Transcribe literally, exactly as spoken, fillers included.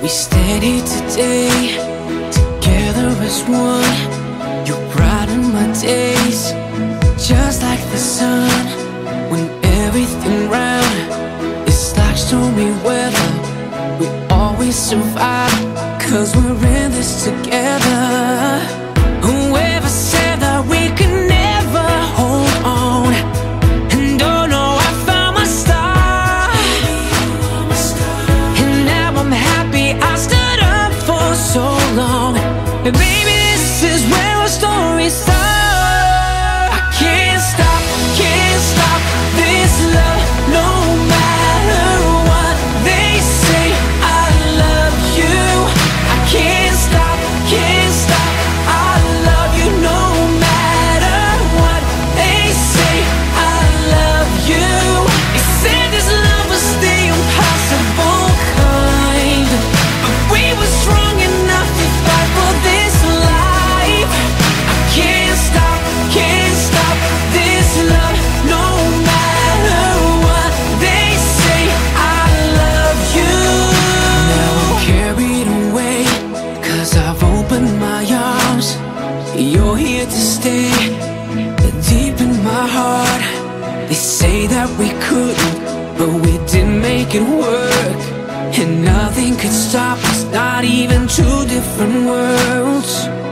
We stand here today, together as one. You brighten my days, just like the sun. When everything round is like stormy weather, we always survive, cause we're in this together. Whoever said that we could never hold on, and oh no, I found my star. And now I'm happy I stood up for so long. And baby, this is where our story starts. I can't stop, can't stop this love, no matter what they say. I love you. I can't stop, can't stop. I love you no matter what they say. I love you. They said this love was the impossible kind, but we were strong enough to fight for this life. I can't stop, can't stop this love, no matter what they say. I love you. Now I'm carried away, cause I've opened my arms. You're here to stay, deep in my heart. They say that we couldn't, but we did make it work. And nothing could stop us, not even two different worlds.